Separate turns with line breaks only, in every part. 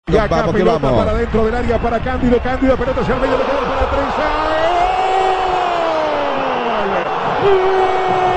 Y acá
vamos,
pelota
vamos.
para dentro del área para Cándido, pelota hacia el medio, para Treza. ¡Gol!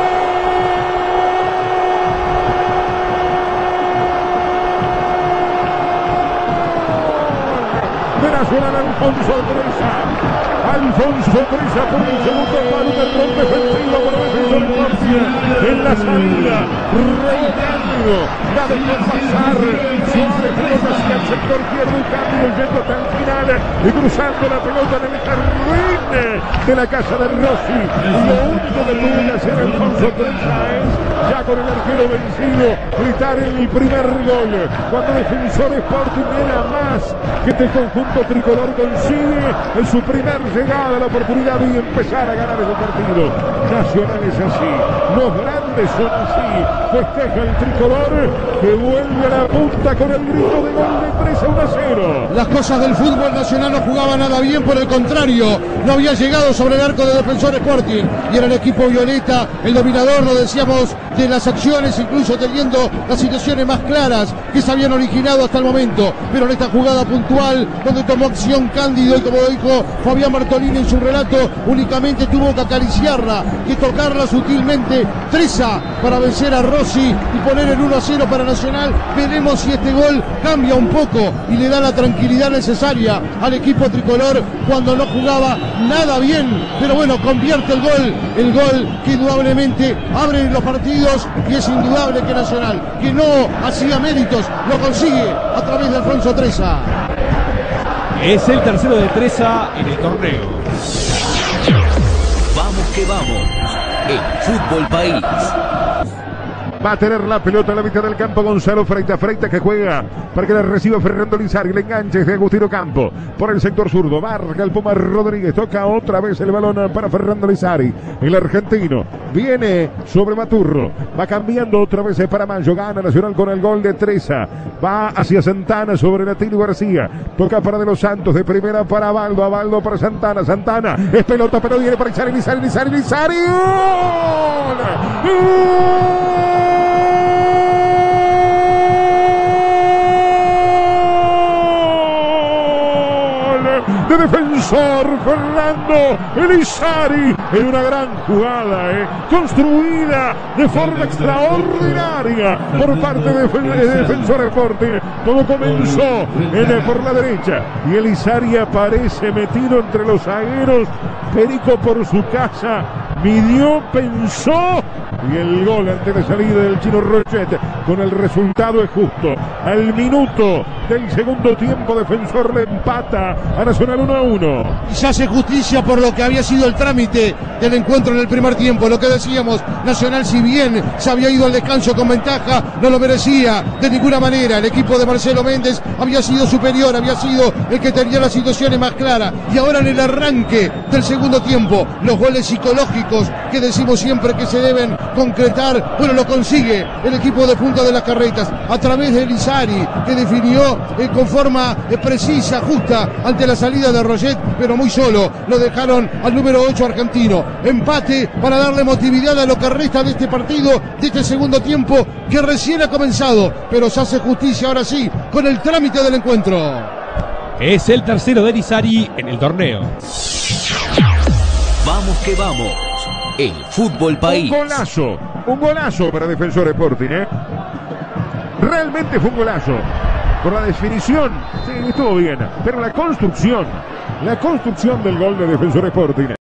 De Nacional, Alfonso Treza por el segundo palo, un error defensivo por Defensor Sporting en la salida. Rey Cándido la dejó pasar. Suárez pelota hacia el sector izquierdo, Cándido yendo hasta el final y cruzando la pelota en el jardín de la casa de Rossi. Lo único que tuvo que hacer Alfonso Treza es, ya con el arquero vencido, gritar el primer gol. Cuando Defensor Sporting era más que este conjunto tricolor consigue en su primer llegada la oportunidad de empezar a ganar ese partido. Nacional es así, los grandes son así. Festeja el tricolor que vuelve a la punta con el grito de gol de 3-1-0.
Las cosas del fútbol nacional no jugaba nada bien, por el contrario, no había llegado sobre el arco de Defensor Sporting y era el equipo violeta el dominador, lo decíamos, de las acciones, incluso teniendo las situaciones más claras que se habían originado hasta el momento. Pero en esta jugada puntual donde tomó acción Cándido y, como dijo Fabián Bartolini en su relato, únicamente tuvo que acariciarla, que tocarla sutilmente Treza para vencer a Rossi y poner el 1-0 para Nacional. Veremos si este gol cambia un poco y le da la tranquilidad necesaria al equipo tricolor cuando no jugaba nada bien, pero bueno, convierte el gol que indudablemente abre los partidos, y es indudable que Nacional, que no hacía méritos, lo consigue a través de Alfonso Treza.
Es el tercero de Treza en el torneo.
Vamos que vamos, el Fútbol País.
Va a tener la pelota en la mitad del campo Gonzalo Freita que juega para que la reciba Fernando Lizari. Le enganche de Agustino Campo por el sector zurdo. Marca el Puma Rodríguez. Toca otra vez el balón para Fernando Lizari. El argentino viene sobre Maturro. Va cambiando otra vez para Mancho. Gana Nacional con el gol de Treza. Va hacia Santana sobre Latino García. Toca para De los Santos. De primera para Abaldo. Abaldo para Santana. Santana es pelota, pero viene para Lizari. ¡Gol! De Defensor, Fernando Lizari en una gran jugada, construida de forma extraordinaria por parte de Defensor Sporting. Todo comenzó por la derecha y Lizari aparece metido entre los zagueros. Perico por su casa midió, pensó, y el gol ante la salida del chino Rochet. Con el resultado es justo. Al minuto del segundo tiempo, Defensor le empata a Nacional 1-1.
Y se hace justicia por lo que había sido el trámite del encuentro en el primer tiempo. Lo que decíamos, Nacional, si bien se había ido al descanso con ventaja, no lo merecía de ninguna manera. El equipo de Marcelo Méndez había sido superior, había sido el que tenía las situaciones más claras. Y ahora en el arranque del segundo tiempo, los goles psicológicos que decimos siempre que se deben concretar, bueno, lo consigue el equipo de Punta de las Carretas a través de Lizari, que definió con forma precisa, justa, ante la salida de Roget, pero muy solo. Lo dejaron al número 8 argentino. Empate para darle motividad a lo que resta de este partido, de este segundo tiempo que recién ha comenzado, pero se hace justicia ahora sí con el trámite del encuentro.
Es el tercero de Lizari en el torneo.
Vamos que vamos, el Fútbol País.
Un golazo para Defensor Sporting, Realmente fue un golazo. Por la definición, sí, estuvo bien, pero la construcción del gol de Defensor Sporting